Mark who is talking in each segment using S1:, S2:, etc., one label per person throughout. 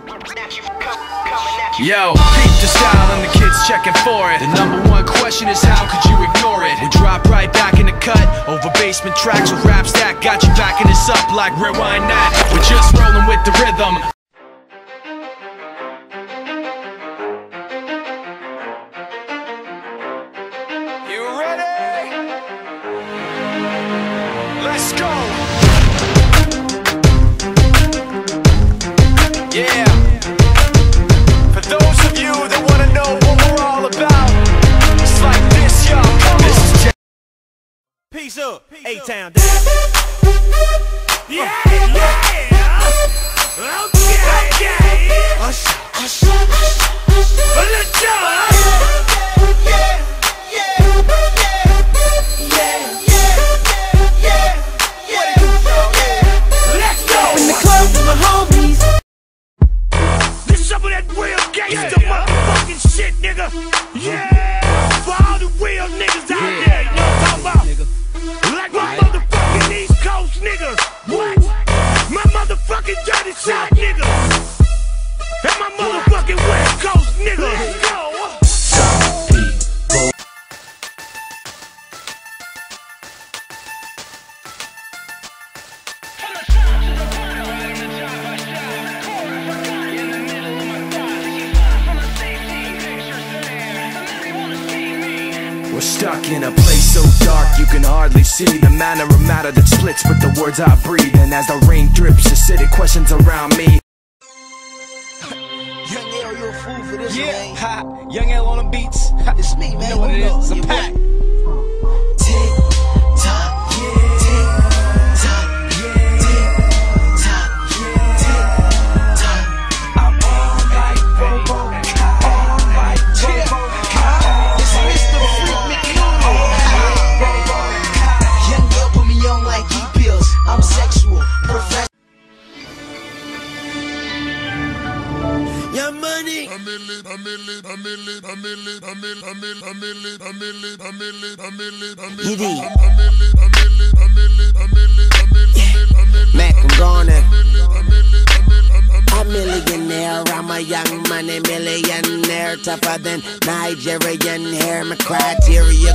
S1: Yo, peep the style and the kids checking for it. The #1 question is how could you ignore it? We drop right back in the cut, over basement tracks with raps that got you backing this up like rewind that. We're just rolling with the rhythm. You ready? Let's go. Yeah. For those of you that want to know what we're all about, it's like this, y'all. Come on. Peace up, A-Town. Yeah, yeah. Okay. Let's go. In the club with my homies. This some of that real gangsta motherfucking shit, nigga. Yeah, for all the real niggas out there, you know what I'm talking about? Like my motherfucking East Coast niggas. What? My motherfucking dirty South niggas. And my motherfucking West Coast niggas. Let's go. We're stuck in a place so dark you can hardly see the manner of matter that splits with the words I breathe. And as the rain drips, acidic questions around me.
S2: Young L, you a fool for this, man.
S3: Ha, Young L on the beats.
S2: It's me, man.
S3: You know what it is? It's a pack.
S2: Tick tock, yeah. Tick tock, yeah. Tick tock, yeah. Tick tock. I'm all right, Bobo. All right, Bobo. It's Mr. Freak me Bobo. Young L put me on like E-pills. I'm sexual, professional. Your money.
S4: Mac, I'm gonna. A millionaire, I'm a young money millionaire, tougher than Nigerian hair. My criteria.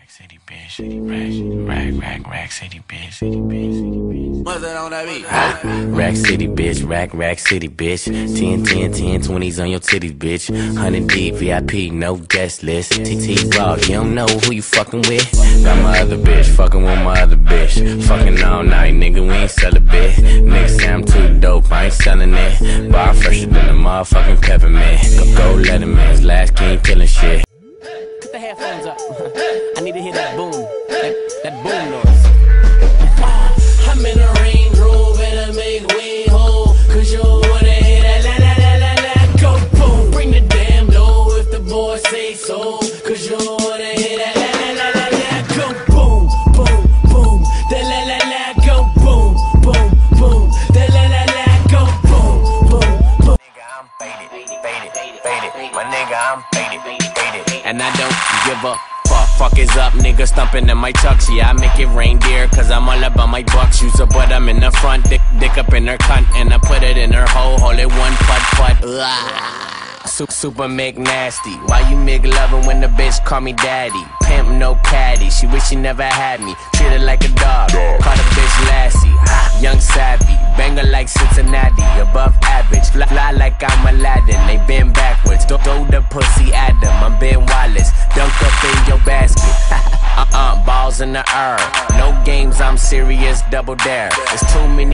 S1: Rack City, bitch.
S4: What's that on that beat?
S5: Rack City, bitch. Rack City, bitch. 10, 20s on your titties, bitch. 100 deep, VIP, no guest list. TT Raw, you don't know who you fucking with. Got my other bitch, fucking with my other bitch. Fucking all night, nigga, we ain't sell a bit. Niggas say I'm too dope, I ain't selling it. Bar fresher than a motherfucking peppermint. Go Letterman's last king killing shit.
S3: Put the headphones up. I need to hear that boom. That boom noise.
S4: I'm in a Range Rover and I make way home. Cause you wanna hear that la go boom. Bring the damn dough if the boys say so. Cause you wanna hear that la go boom, boom, boom. That la go boom, boom, boom. That la go boom, boom, boom.
S5: Nigga, I'm faded. My nigga, I'm faded. And I don't give a fuck is up, nigga, stumping in my chucks. Yeah, I make it reindeer, cause I'm all about my bucks. Use a butt, I'm in the front, dick up in her cunt. And I put it in her hole, hold it one putt. Super McNasty. Why you McLovin' when the bitch call me daddy? Pimp, no caddy, she wish she never had me. Treat her like a dog, call the bitch Lassie. Young savvy, banger like Cincinnati. Above average, fly like I'm Aladdin. They bend backwards, throw the pussy at them. I'm Ben Wallace, dunk up in your basket. Balls in the air, no games, I'm serious, double dare. It's too many